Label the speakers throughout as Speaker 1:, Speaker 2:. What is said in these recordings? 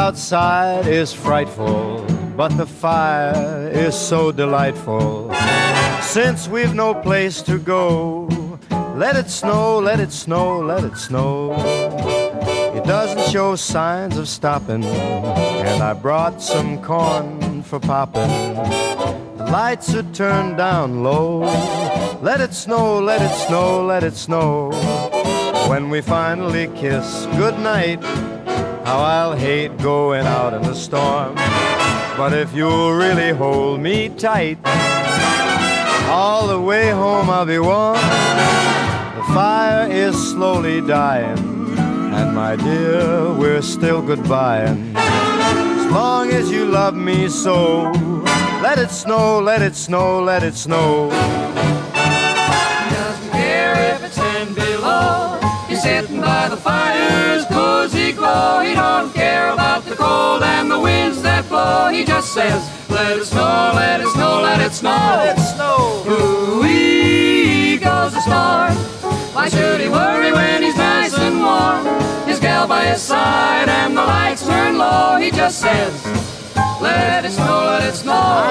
Speaker 1: outside is frightful, but the fire is so delightful. Since we've no place to go, let it snow, let it snow, let it snow. It doesn't show signs of stopping, and I brought some corn for popping. The lights are turned down low. Let it snow, let it snow, let it snow. When we finally kiss goodnight, how I'll hate going out in the storm. But if you'll really hold me tight, all the way home I'll be warm. The fire is slowly dying, and my dear, we're still goodbying. As long as you love me so, let it snow, let it snow, let it snow.
Speaker 2: He doesn't care if it's 10 below. He's sitting by the fire's cozy glow. He don't care about the cold and the winds that blow. He just says, let it snow, let it snow, let it snow.
Speaker 1: Let it snow.
Speaker 2: Ooh-wee goes the storm. Why should he worry when he's nice and warm? His gal by his side and the lights turn low. He just says, let it snow, let it snow.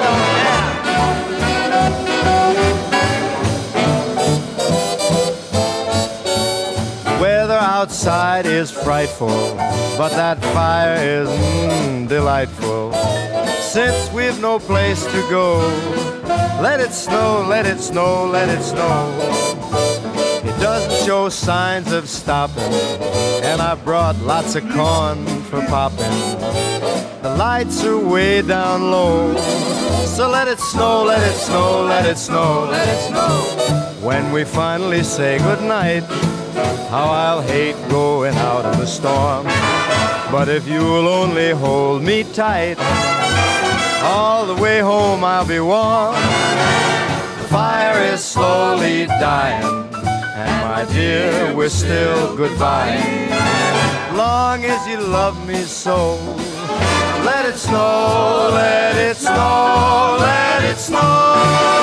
Speaker 1: Weather outside is frightful, but that fire is delightful. Since we've no place to go, let it snow, let it snow, let it snow. It doesn't show signs of stopping, and I brought lots of corn for popping. The lights are way down low, so let it snow, let it snow, let it snow, let it snow. When we finally say goodnight, how I'll hate going out in the storm. But if you'll only hold me tight, all the way home I'll be warm. The fire is slowly dying, and my dear, we're still goodbying. Long as you love me so, let it snow, let it snow, let it snow.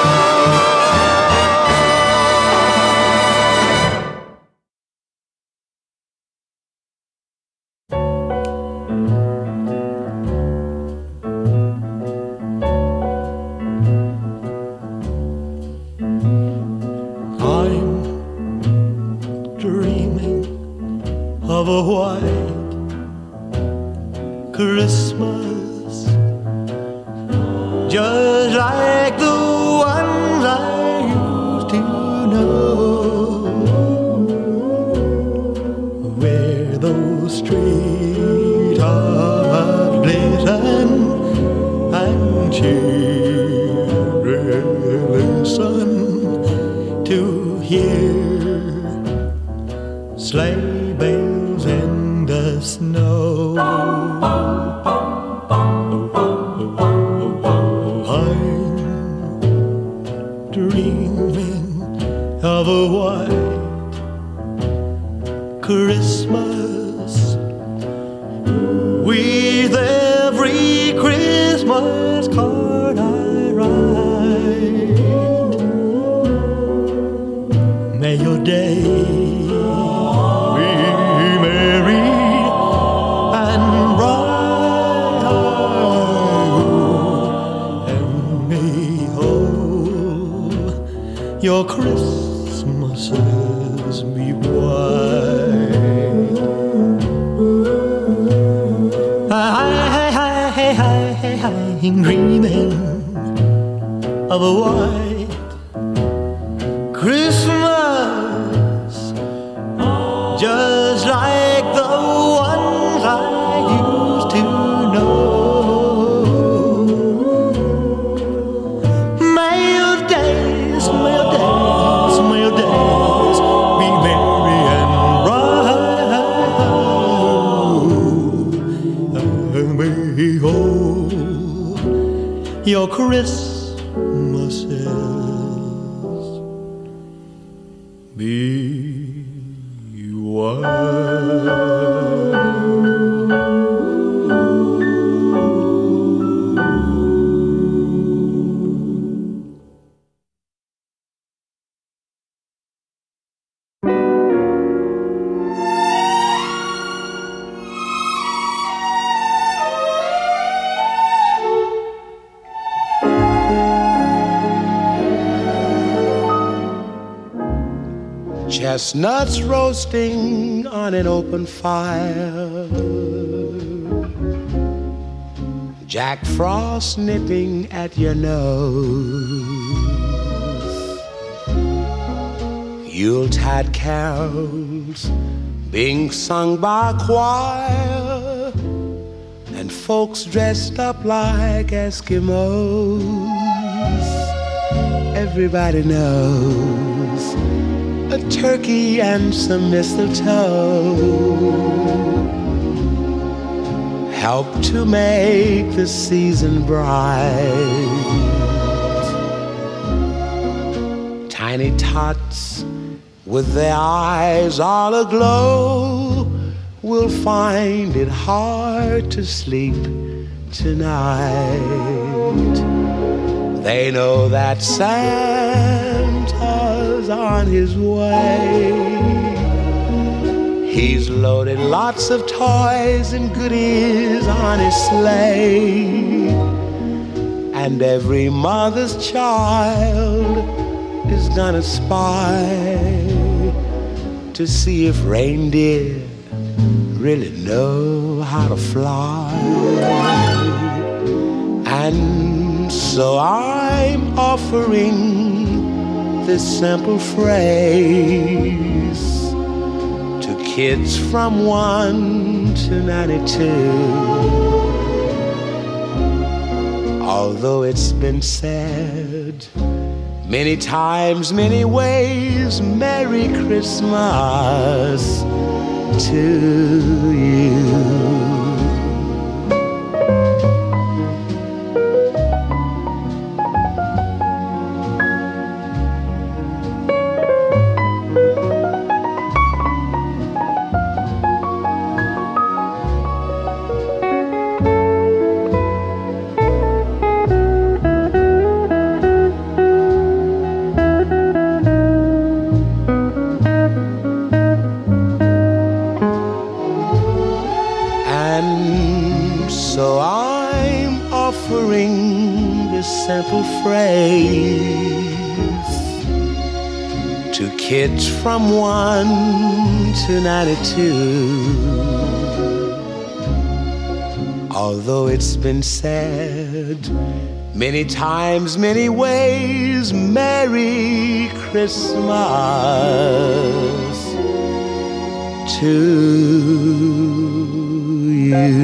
Speaker 3: Of a white Christmas, just like the ones I used to know, where those treetops glisten and children listen to hear sleigh bells in the snow. I'm dreaming of a white Christmas, with every Christmas card I write. May your day your Christmases be white. I'm dreaming of a white Christmas, just like the ones I used to know. Your Christmases be white. chestnuts roasting on an open fire, Jack Frost nipping at your nose, Yuletide carols being sung by a choir, and folks dressed up like Eskimos. Everybody knows a turkey and some mistletoe help to make the season bright. Tiny tots with their eyes all aglow will find it hard to sleep tonight. They know that Santa's on his way. He's loaded lots of toys and goodies on his sleigh, and every mother's child is gonna spy to see if reindeer really know how to fly. And so I'm offering this simple phrase to kids from 1 to 92. Although it's been said many times, many ways, Merry Christmas to you. Simple phrase to kids from 1 to 92. Although it's been said many times, many ways, Merry Christmas to you.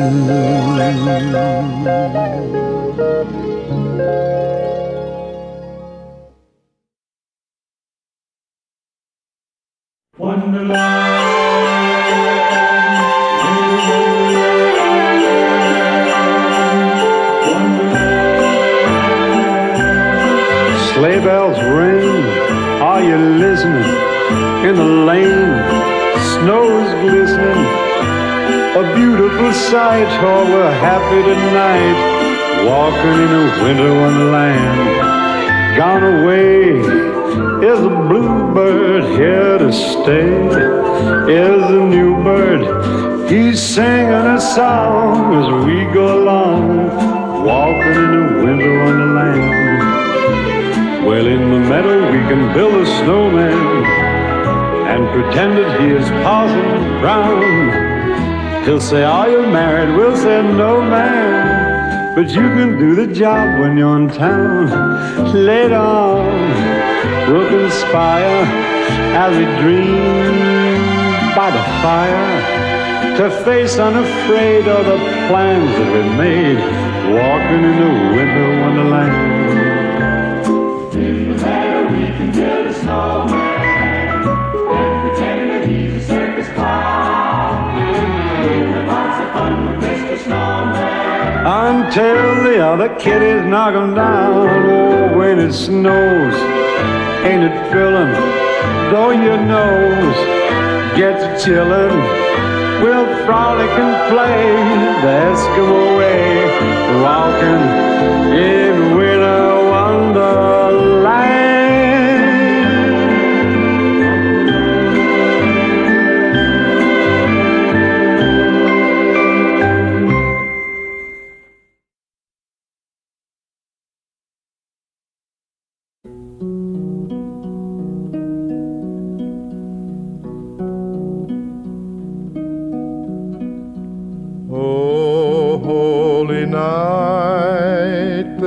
Speaker 4: Sleigh bells ring, are you listening? In the lane, snow's glistening, a beautiful sight. Oh, we're happy tonight, walking in a winter wonderland. Gone away is a bluebird, here to stay is a new bird. He's singing a song as we go along, walking in a winter wonderland. Well, in the meadow we can build a snowman and pretend that he is Parson Brown. He'll say, are you married? We'll say, no, man, but you can do the job when you're in town. Later on, we'll conspire as we dream by the fire to face unafraid all the plans that we made, walking in the winter wonderland.
Speaker 2: In the meadow we can build a snowman and pretend that he's a circus clown. And lots of fun with Mr. Snowman
Speaker 4: Until the other kiddies knock him down. Oh, when it snows, ain't it filling? Though your nose gets chillin', we'll frolic and play the Eskimo way, walking in winter wonderland.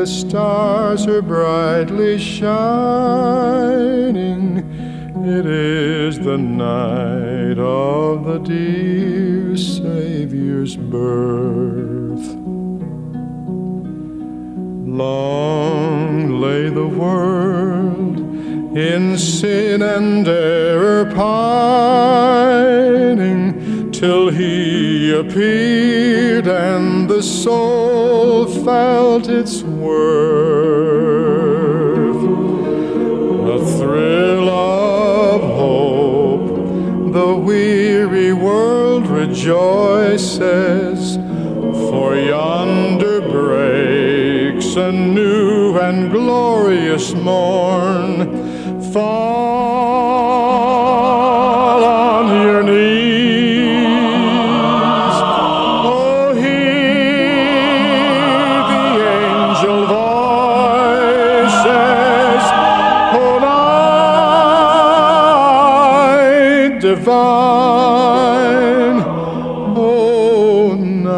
Speaker 5: the stars are brightly shining. It is the night of the dear Savior's birth. Long lay the world in sin and error pining, till he appeared and the soul felt its worth. A thrill of hope, the weary world rejoices, for yonder breaks a new and glorious morn. Fall on your knees, oh, hear the angel voices, oh, night divine, oh,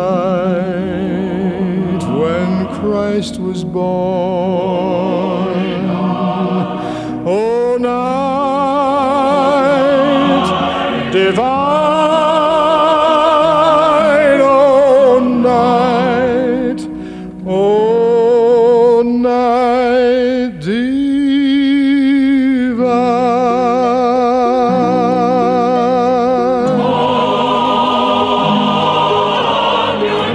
Speaker 5: night when Christ was born, oh, night divine, oh, night, oh, night divine.
Speaker 2: On your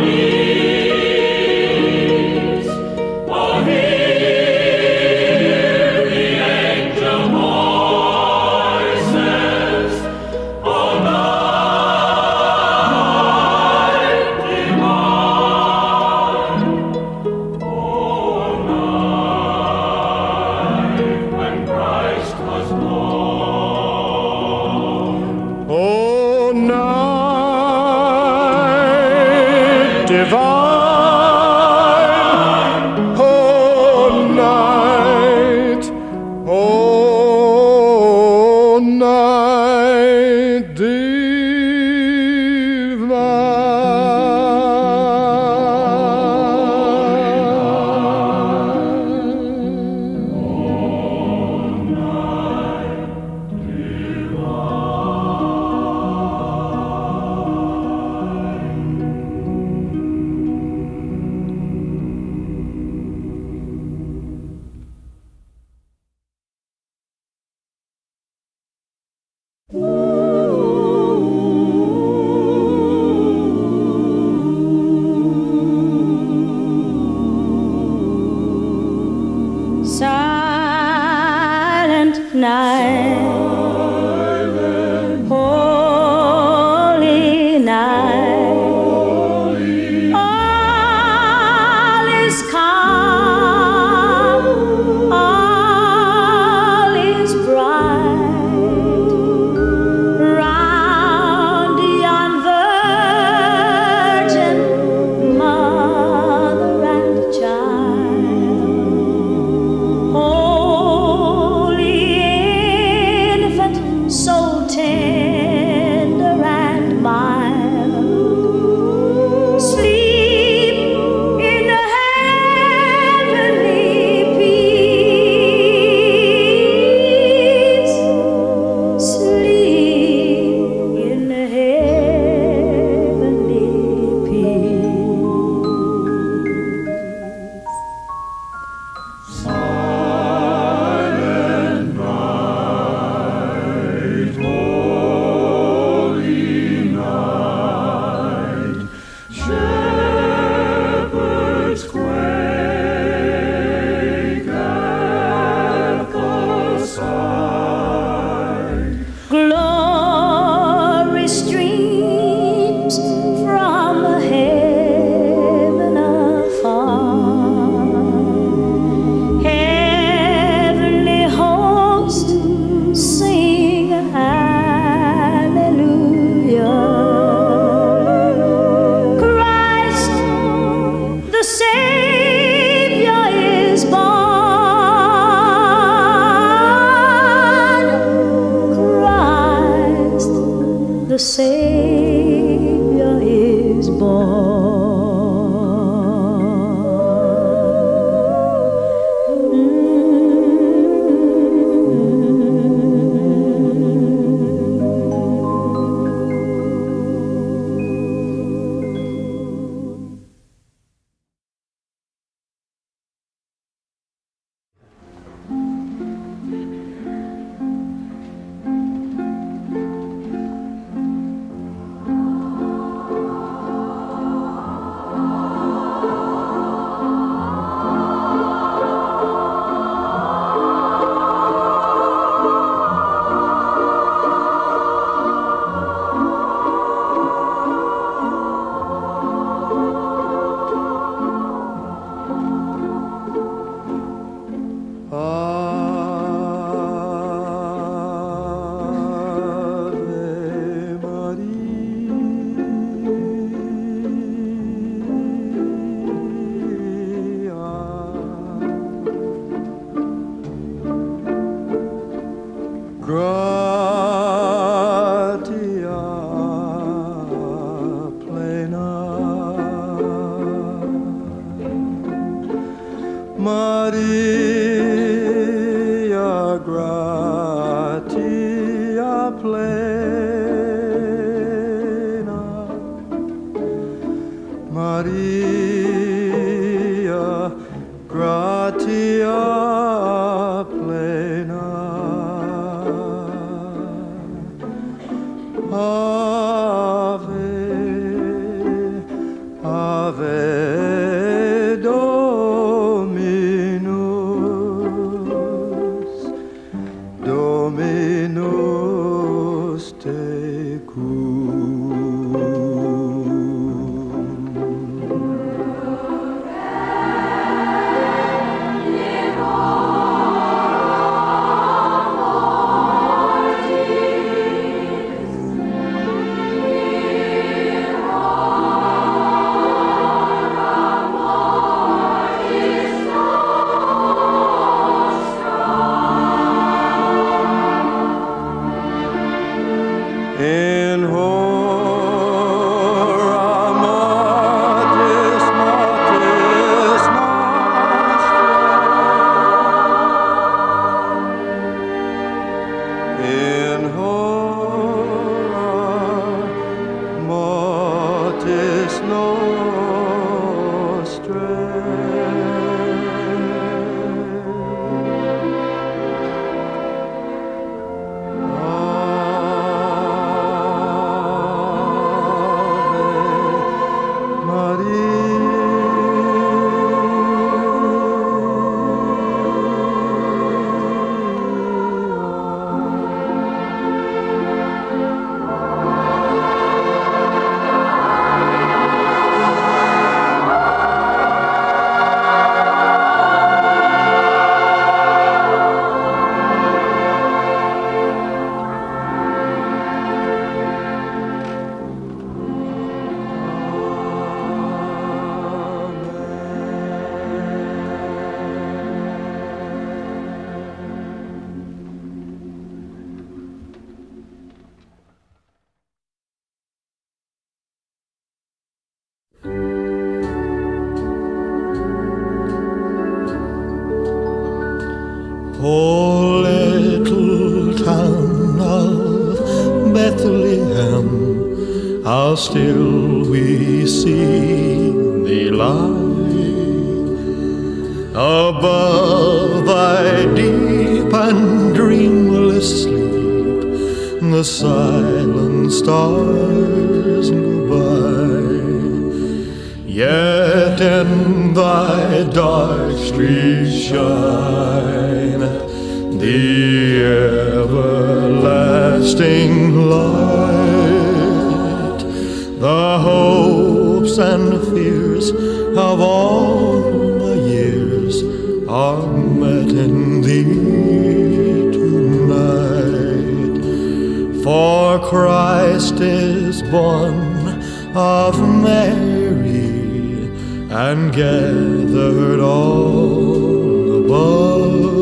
Speaker 2: knees, oh, hear the angel voices, oh, night divine, oh, night when Christ was born.
Speaker 5: Oh, night divine, oh, night, oh, night
Speaker 6: Silent night, holy night, all is calm, all is bright, round yon virgin mother and child. Holy
Speaker 1: gratia plena. Maria gratia plena. Maria gratia plena. Ave, Ave Dominus, Dominus tecum. In hora mortis, mortis nostra. In hora mortis nostra.
Speaker 3: Oh, little town of Bethlehem, how still we see thee lie above thy deep and dreamless sleep. The silent stars go by, yet in thy dark streets shine the everlasting light. The hopes and fears of all the years are met in thee tonight. For Christ is born of Mary and gathered all above.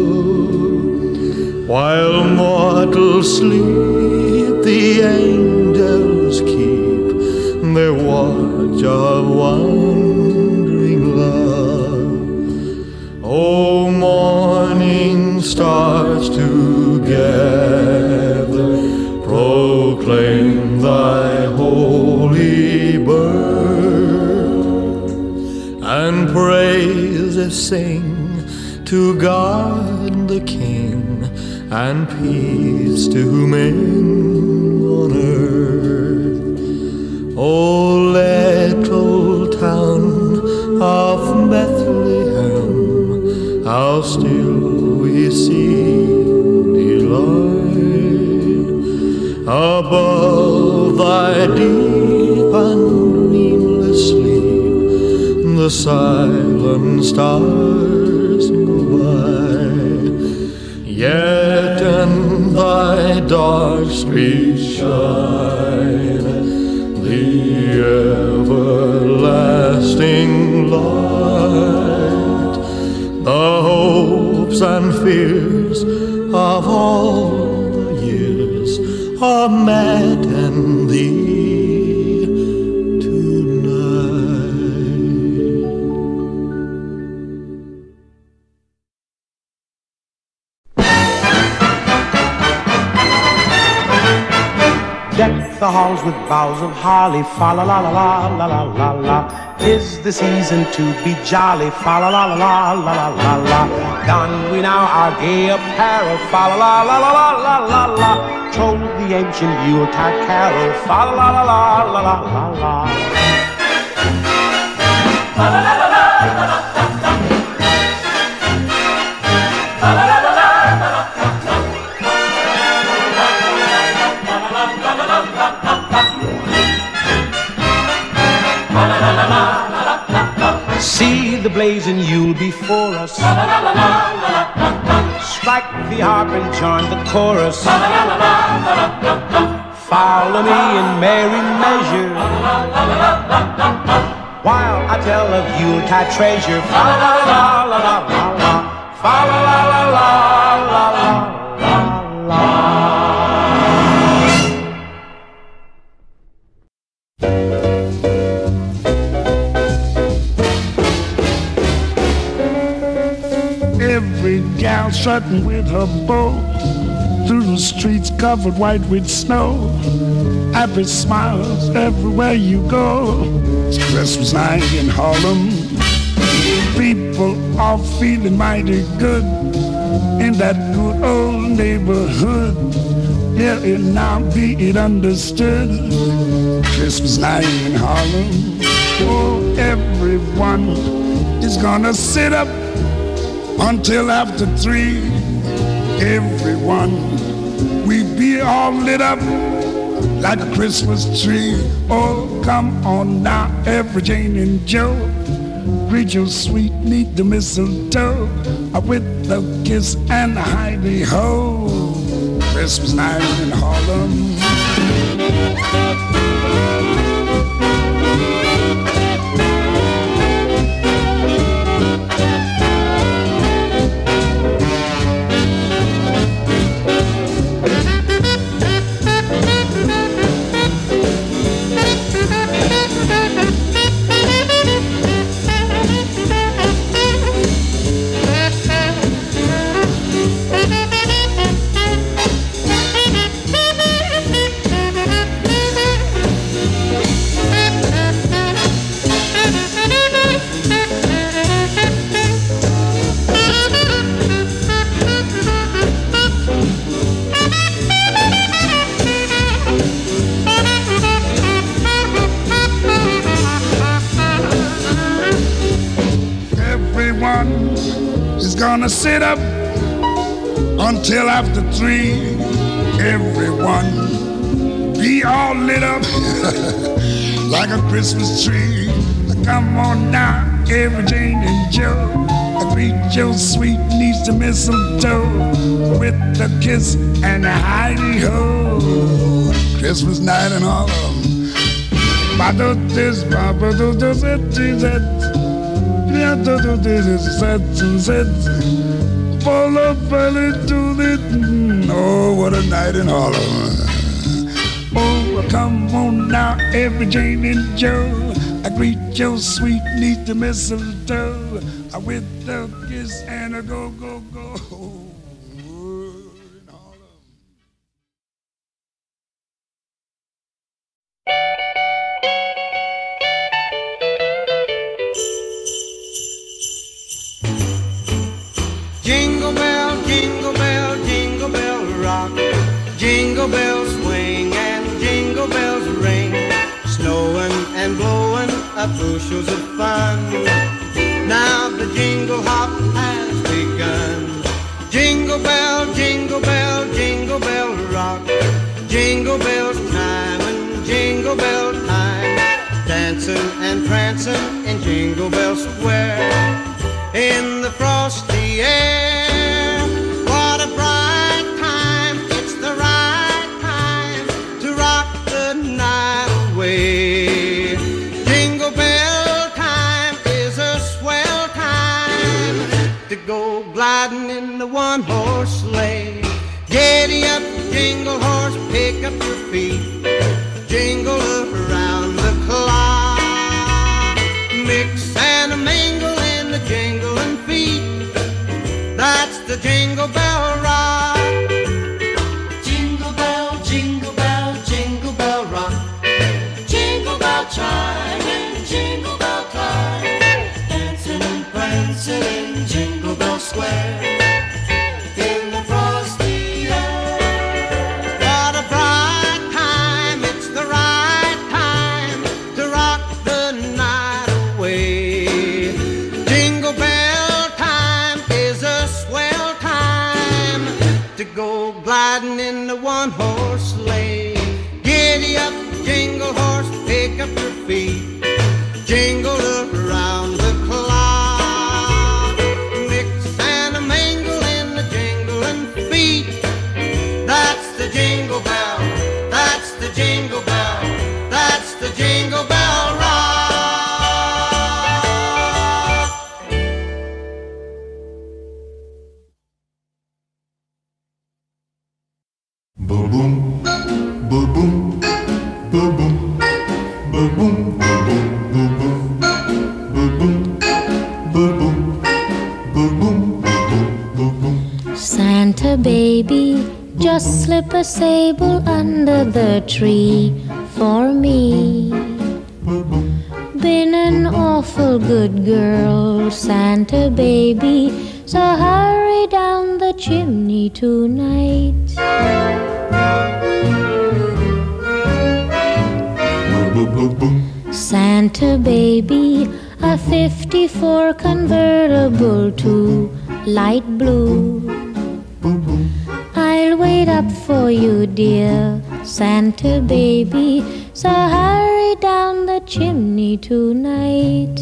Speaker 3: While mortals sleep, the angels keep their watch of wondering love. O morning stars together proclaim thy holy birth, and praises sing to God the King, and peace to men on earth. O little town of Bethlehem, how still we see thee lie above thy deep and dreamless sleep. The silent stars go by, yet in thy dark streets shine the everlasting light. The hopes and fears of all the for Matt and thee tonight.
Speaker 7: Deck the halls with boughs of holly, fa la la la la la la la la. 'Tis the season to be jolly, fa la la la la la la la la. Don we now our gay apparel, fa la la la la la la la la. Troll the ancient Yuletide carol, fa la la la la la la la la. La la la la la la la. See the blazing Yule before us. Strike the harp and join the chorus. Follow me in merry measure while I tell of Yuletide treasure. Fa la la la la la la la. Fa la la la la la la la.
Speaker 8: Every gal strutting with her bow through the streets covered white with snow. Happy smiles everywhere you go. It's Christmas night in Harlem. People are feeling mighty good in that good old neighborhood. Hear it now, be it understood. Christmas night in Harlem. Oh, everyone is gonna sit up until after 3, everyone, we be all lit up like a Christmas tree. Oh, come on now, every Jane and Joe, greet your sweet, neat the mistletoe with the kiss and the hidey-ho. Christmas night in Harlem. Gonna sit up until after 3, everyone be all lit up like a Christmas tree. Come on now, every Jane and Joe, greet your sweet niece to mistletoe with the kiss and the hidey-ho. Christmas night in Harlem. Oh, what a night in Harlem. Oh, come on now, every Jane and Joe, I greet your sweet niece to mistletoe with the kiss and a go, go, go.
Speaker 9: Jingle bell, jingle bell, jingle bell rock. Jingle bells swing and jingle bells ring. Snowing and blowing up bushels of fun. Now the jingle hop has begun. Jingle bell, jingle bell, jingle bell rock. Jingle bells chime and jingle bell time. Dancing and prancing in Jingle Bell Square. In the frosty air, what a bright time, it's the right time to rock the night away. Jingle bell time is a swell time to go gliding in the one-horse sleigh. Giddy up, jingle horse, horse, pick up your feet, jingle around the clock. Mix and a mingle in the jingling feet, that's the Jingle Bell Rock.
Speaker 3: Jingle bell, jingle bell, jingle bell rock. Jingle bell chime and jingle bell time. Dancing and prancing in Jingle Bell Square. In the frosty air.
Speaker 9: What a bright time, it's the right time to rock the night away. Jingle bell time is a swell time to go gliding in the one-horse sleigh. Giddy up, jingle horse, pick up your feet, jingle around the clock. Mix and a mingle in the jingling feet, that's the Jingle Bell, that's the Jingle Bell, that's the Jingle Bell Rock.
Speaker 5: Boom boom, boom boom, boom boom, boom boom, boom boom, boom boom, boom boom, boom boom, boom boom.
Speaker 10: Santa baby, just slip a sable under the tree for me. Been an awful good girl, Santa baby, so hurry down the chimney tonight. Santa baby, a 54 convertible to light blue. I'll wait up for you, dear Santa baby, so hurry down the chimney tonight.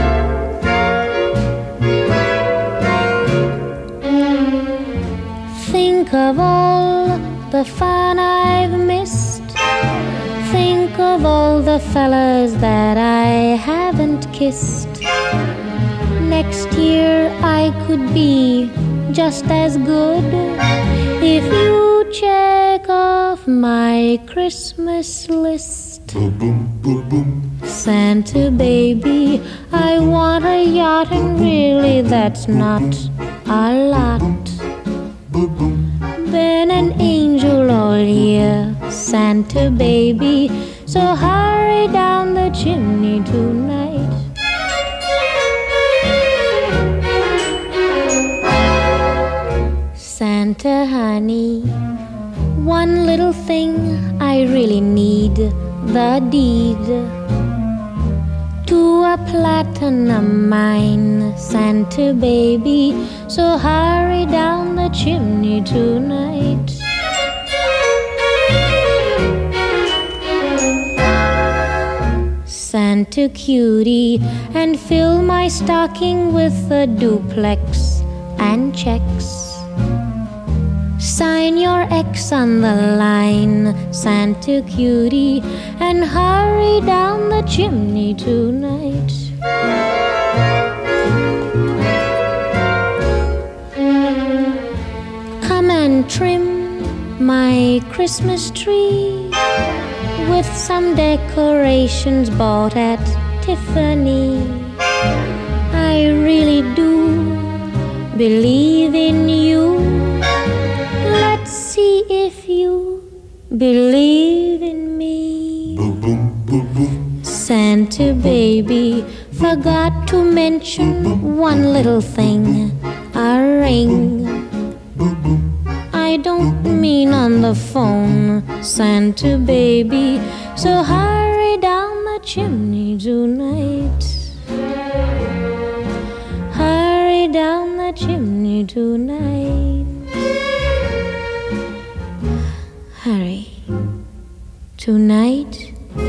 Speaker 10: Think of all the fun I've missed. Think of all the fellas that I haven't kissed. Next year I could be just as good if you check off my Christmas list.
Speaker 5: Boom boom, boom boom.
Speaker 10: Santa baby, I want a yacht, and really that's not a lot. Been an angel all year, Santa baby, so hurry down the chimney tonight. Santa honey, one little thing I really need, the deed to a platinum mine, Santa baby, so hurry down the chimney tonight. Santa cutie, and fill my stocking with a duplex and checks. Sign your X on the line, Santa cutie, and hurry down the chimney tonight. Come and trim my Christmas tree with some decorations bought at Tiffany. I really do believe in you. Let's see if you believe in me.
Speaker 5: Boom boom, boom boom.
Speaker 10: Santa baby, forgot to mention one little thing, a ring. I don't mean on the phone, Santa baby, so hurry down the chimney tonight. Hurry down the chimney tonight. Hurry. Tonight.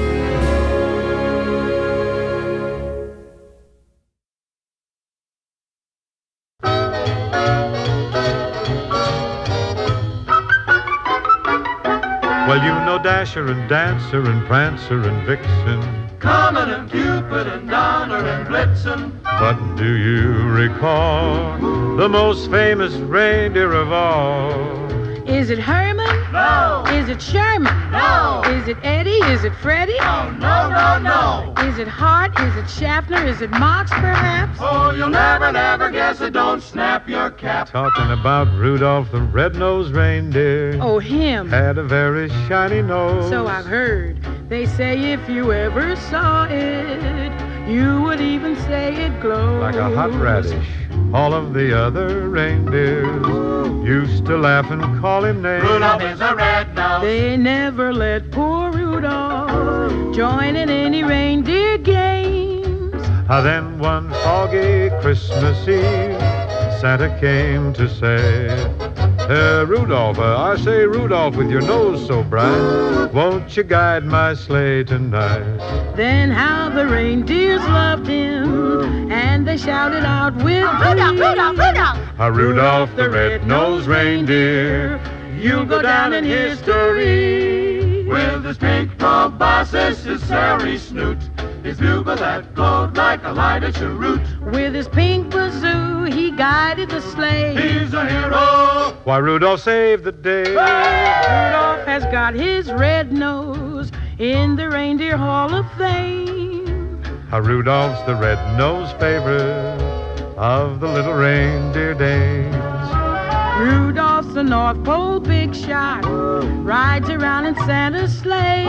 Speaker 1: Well, you know Dasher and Dancer and Prancer and Vixen,
Speaker 2: Comet and Cupid and Donner and Blitzen.
Speaker 1: but do you recall the most famous reindeer of all?
Speaker 11: Is it Herman?
Speaker 2: No.
Speaker 11: Is it Sherman?
Speaker 2: No.
Speaker 11: Is it Eddie? Is it Freddie?
Speaker 2: No, no, no, no.
Speaker 11: Is it Hart? Is it Schaffner? Is it Marx, perhaps?
Speaker 2: Oh, you'll never, never guess it. Don't snap your cap.
Speaker 12: Talking about Rudolph the red-nosed reindeer.
Speaker 11: Oh, him.
Speaker 12: Had a very shiny nose.
Speaker 11: So I've heard. They say if you ever saw it, you would even say it glowed.
Speaker 12: Like a hot radish. All of the other reindeers used to laugh and call him names.
Speaker 2: Rudolph is a red nose.
Speaker 11: They never let poor Rudolph join in any reindeer games.
Speaker 12: Then one foggy Christmas Eve, Santa came to say, Rudolph, I say, Rudolph, with your nose so bright, won't you guide my sleigh tonight?
Speaker 11: Then how the reindeers loved him, and they shouted out with
Speaker 2: Rudolph, Rudolph, Rudolph!
Speaker 12: Rudolph the red-nosed reindeer, you'll go down in history.
Speaker 2: With his pink proboscis, his hairy snoot, his bugle that glowed like a lighted cheroot.
Speaker 11: With his pink bazoo, he guided the sleigh.
Speaker 2: He's a hero.
Speaker 12: Why, Rudolph saved the day.
Speaker 11: Rudolph has got his red nose in the Reindeer Hall of Fame.
Speaker 12: Rudolph's the red-nosed favorite of the little reindeer dames.
Speaker 11: Rudolph's the North Pole big shot, rides around in Santa's sleigh.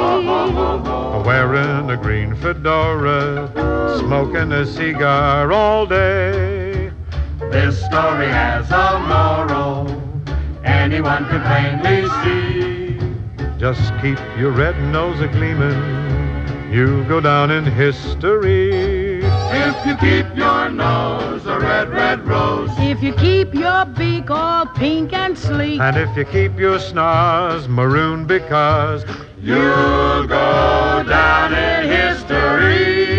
Speaker 12: Wearing a green fedora, smoking a cigar all day.
Speaker 2: This story has a moral, anyone can plainly see.
Speaker 12: Just keep your red nose a-gleamin', you'll go down in history.
Speaker 2: If you keep your nose a red, red rose.
Speaker 11: If you keep your beak all pink and sleek.
Speaker 12: And if you keep your snars maroon because
Speaker 2: you'll go down in history.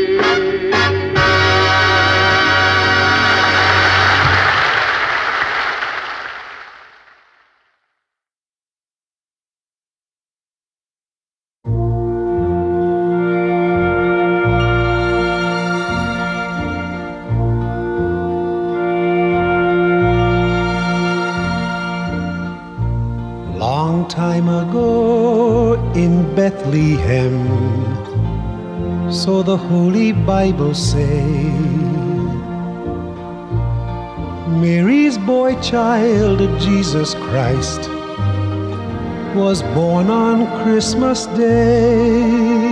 Speaker 7: Time ago in Bethlehem, so the Holy Bible say, Mary's boy child, Jesus Christ, was born on Christmas Day.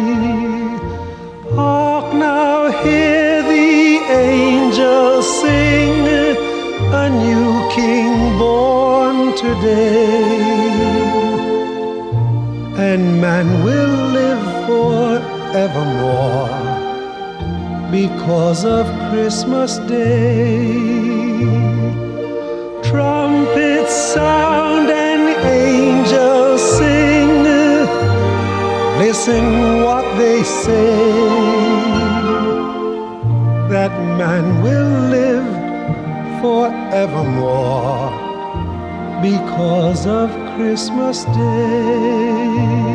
Speaker 7: Hark now, hear the angels sing, a new King born today. And man will live forevermore because of Christmas Day. Trumpets sound and angels sing. Listen what they say, that man will live forevermore because of Christmas Day.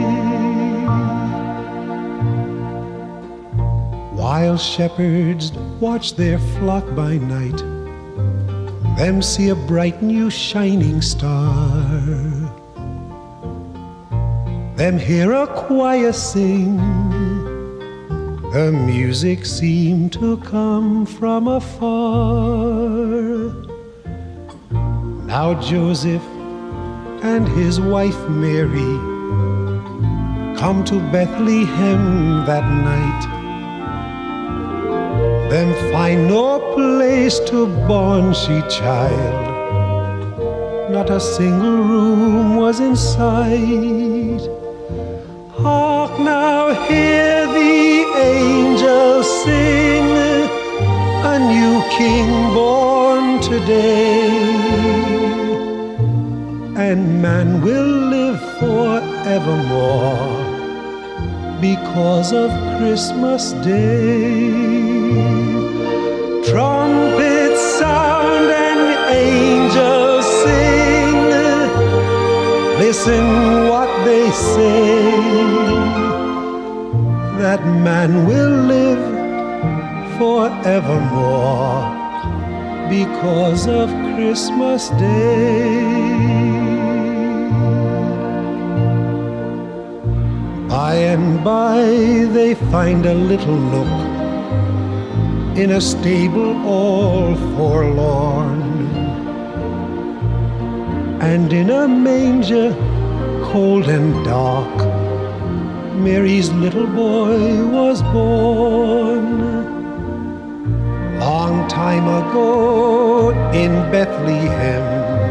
Speaker 7: While shepherds watch their flock by night, them see a bright new shining star. Them hear a choir sing, the music seemed to come from afar. Now Joseph and his wife Mary come to Bethlehem that night. Them find no place to born she child, not a single room was in sight. Hark now, hear the angels sing, a new King born today. And man will live forevermore because of Christmas Day. Trumpets sound and angels sing. Listen what they say, that man will live forevermore because of Christmas Day. By and by they find a little nook in a stable all forlorn, and in a manger cold and dark Mary's little boy was born. Long time ago in Bethlehem,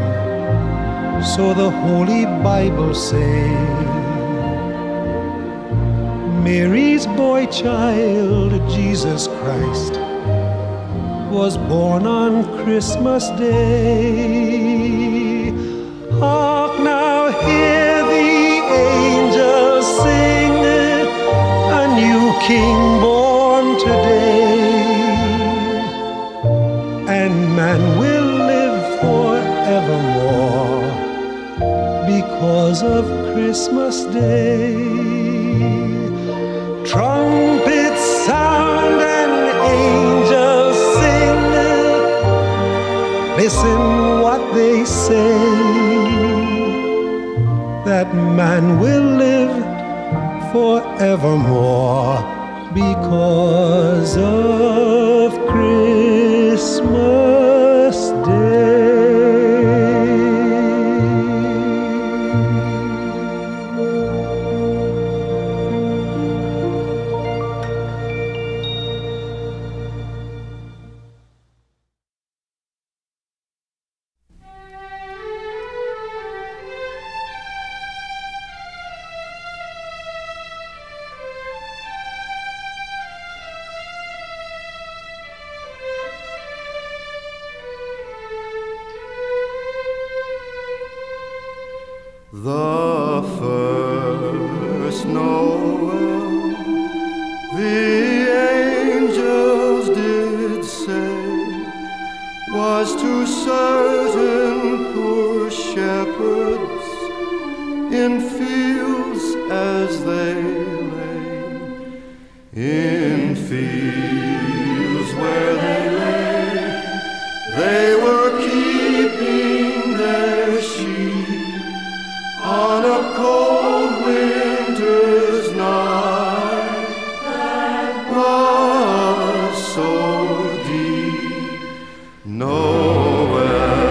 Speaker 7: so the Holy Bible say, Mary's boy child, Jesus Christ, was born on Christmas Day. Hark now, hear the angels sing, a new king born today, and man will live forevermore because of Christmas Day. Trumpets sound and angels sing, listen what they say, that man will live forevermore because of Christmas Day.
Speaker 1: The first Noel, the angels did say, was to certain poor shepherds in fields as they lay, in fields where they were keeping their sheep on a cold winter's night that was so deep. Noel,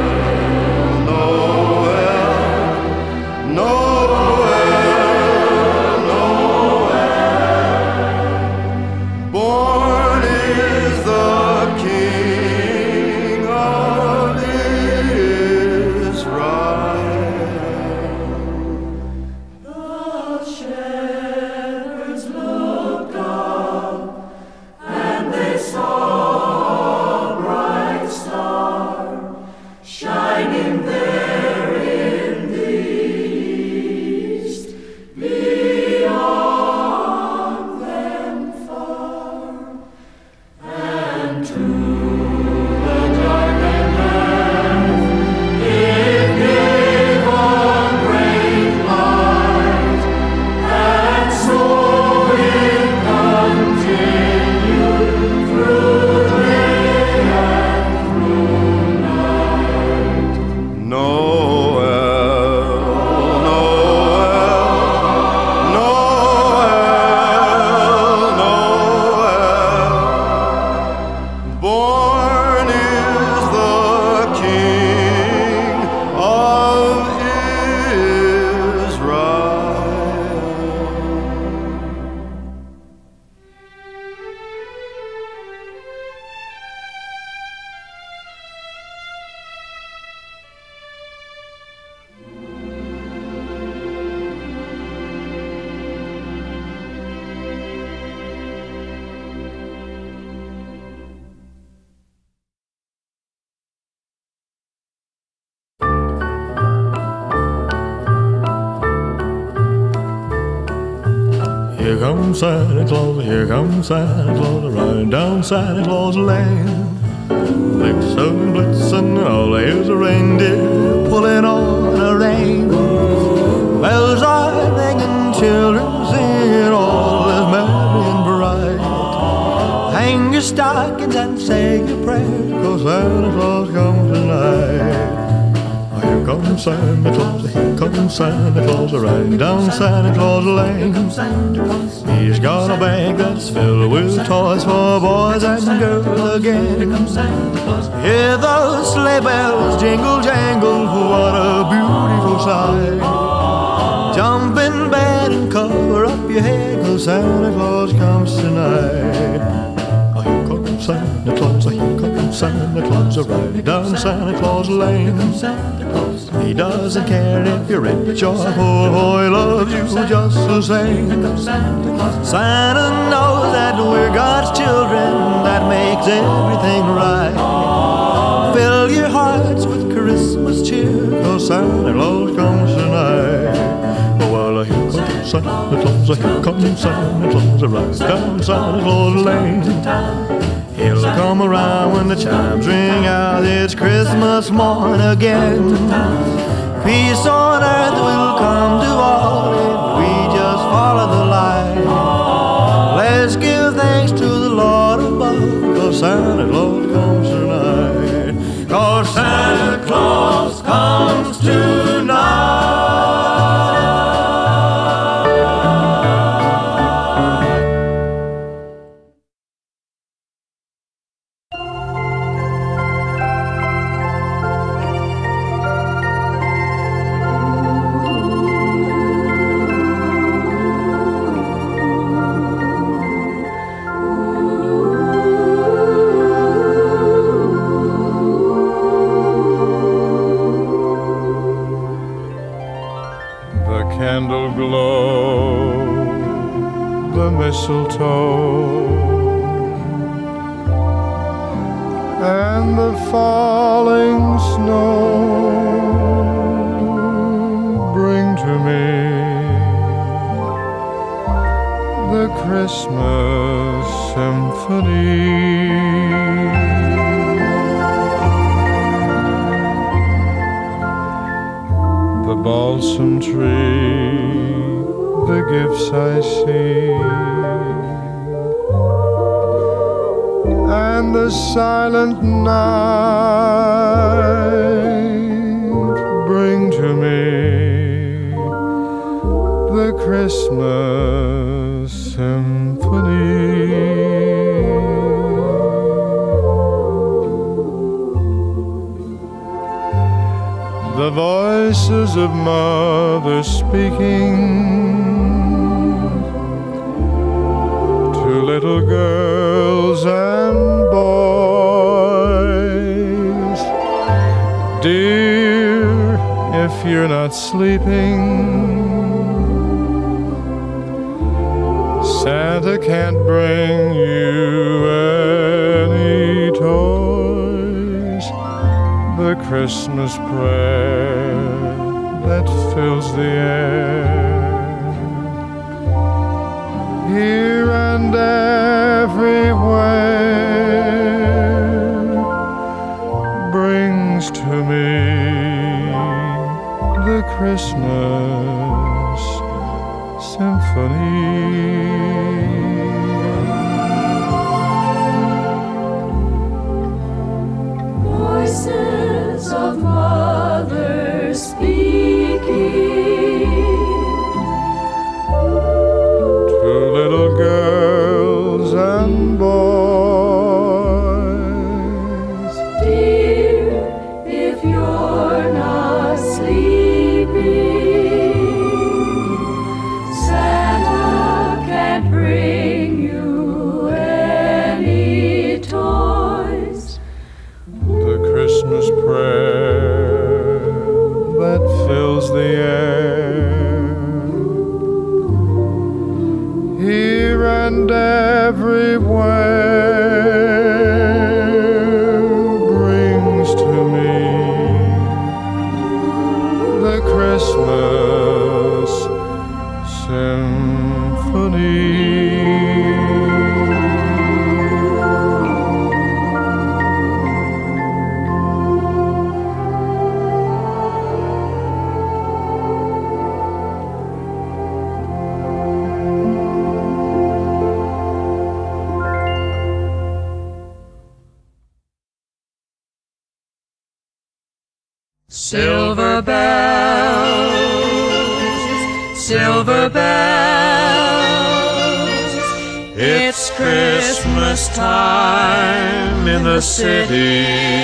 Speaker 1: Noel, Noel, Noel. Born is the King of Israel.
Speaker 13: Here comes Santa Claus, here comes Santa Claus, riding down Santa Claus Lane. Blitzen, blitzen, all here's a reindeer pulling on a rein. Bells are ringing, children singing, all is merry and bright. Hang your stockings and say your prayers, 'cause Santa Claus comes tonight. Here comes Santa Claus, here comes Santa Claus, riding down Santa Claus Lane. He's got a bag that's filled with toys for boys and girls again. Hear those sleigh bells jingle jangle, what a beautiful sight. Jump in bed and cover up your head, 'cause Santa Claus comes tonight. Here comes Santa Claus, here comes Santa Claus, riding down Santa Claus Lane. He doesn't care if you're rich or poor, he loves you just the same. Santa knows that we're God's children, that makes everything right. Fill your hearts with Christmas cheer, 'cause Santa Claus comes tonight. Well, here comes Santa Claus, here comes Santa Claus, riding down Santa Claus Lane. He'll come around when the chimes ring out, it's Christmas morn again. Peace on earth will come to all if we just follow the light. Let's give thanks to the Lord above, 'cause Santa Claus comes tonight. 'Cause Santa Claus comes tonight.
Speaker 5: Candle glow, the mistletoe, and the falling snow bring to me the Christmas symphony. The balsam tree, the gifts I see, and the silent night bring to me the Christmas symphony. The voices of mothers speaking to little girls and boys. Dear, if you're not sleeping, Santa can't bring you any toys. The Christmas prayer that fills the air, here and everywhere, brings to me the Christmas symphony.
Speaker 6: Voices of mothers speaking
Speaker 5: to little girls and boys.
Speaker 6: Dear, if you're not sleeping, Santa can't bring you any toys.
Speaker 5: The Christmas prayer that fills the air, here and everywhere, brings to me the Christmas symphony.
Speaker 2: Silver silver bells, silver bells. It's Christmas time in the city.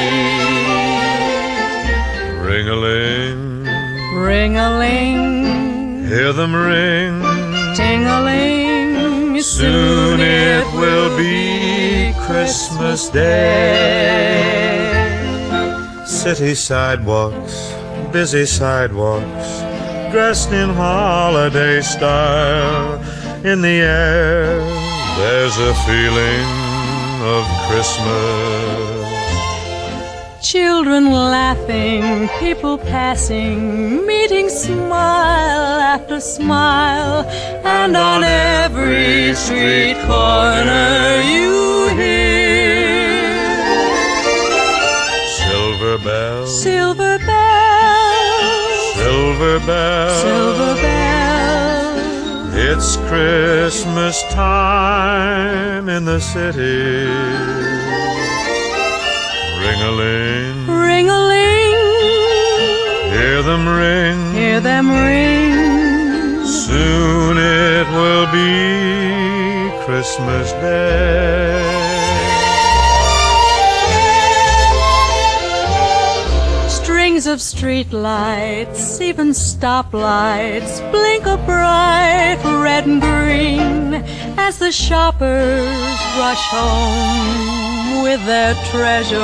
Speaker 12: Ring-a-ling,
Speaker 2: ring-a-ling,
Speaker 12: hear them ring.
Speaker 2: Ting-a-ling,
Speaker 12: Soon it will be Christmas Day. City sidewalks, busy sidewalks, dressed in holiday style. In the air, there's a feeling of Christmas.
Speaker 2: Children laughing, people passing, meeting smile after smile, and on every street corner you hear
Speaker 12: silver bells,
Speaker 2: silver bells,
Speaker 12: silver bells,
Speaker 2: silver bells.
Speaker 12: It's Christmas time in the city. Ring-a-ling,
Speaker 2: ring-a-ling,
Speaker 12: hear them ring,
Speaker 2: hear them ring.
Speaker 12: Soon it will be Christmas Day.
Speaker 2: Strings of street lights, even stoplights, blink a bright red and green as the shoppers rush home with their treasures.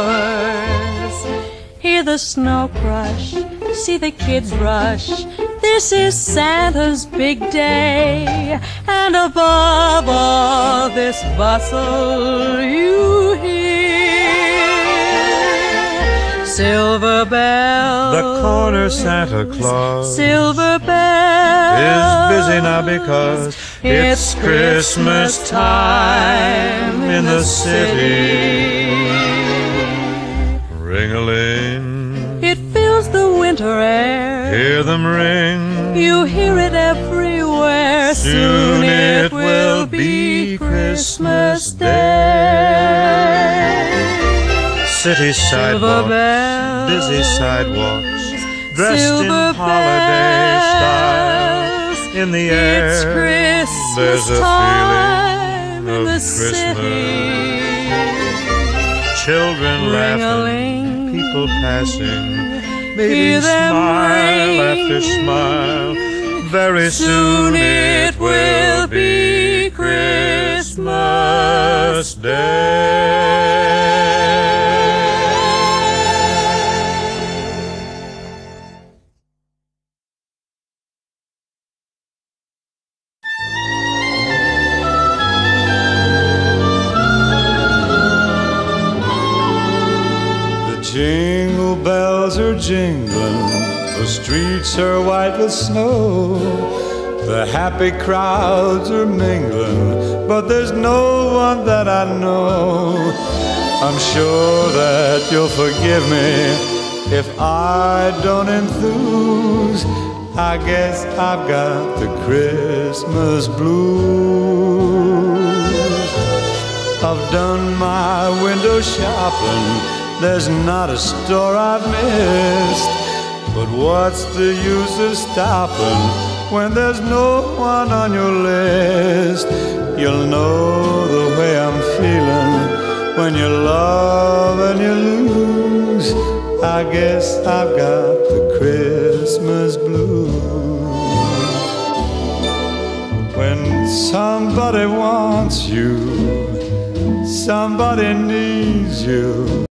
Speaker 2: Hear the snow crush, see the kids rush. This is Santa's big day, and above all this bustle you hear silver bells.
Speaker 12: The corner Santa Claus,
Speaker 2: silver bells,
Speaker 12: is busy now because it's Christmas time in the city. Ring-a-ling,
Speaker 2: it fills the winter air.
Speaker 12: hear them ring.
Speaker 2: You hear it everywhere.
Speaker 12: Soon it will be Christmas Day. City sidewalks, busy sidewalks, dressed in holiday style. In the air,
Speaker 2: it's Christmas
Speaker 12: there's a
Speaker 2: time
Speaker 12: feeling
Speaker 2: in
Speaker 12: of
Speaker 2: the
Speaker 12: Christmas.
Speaker 2: city.
Speaker 12: Children laughing, people passing, meeting smile after smile. Very soon it will be Christmas Day.
Speaker 1: Jingle bells are jingling, the streets are white with snow. The happy crowds are mingling, but there's no one that I know. I'm sure that you'll forgive me if I don't enthuse. I guess I've got the Christmas blues. I've done my window shopping, there's not a store I've missed. But what's the use of stopping when there's no one on your list? You'll know the way I'm feeling when you love and you lose. I guess I've got the Christmas blues. When somebody wants you, somebody needs you.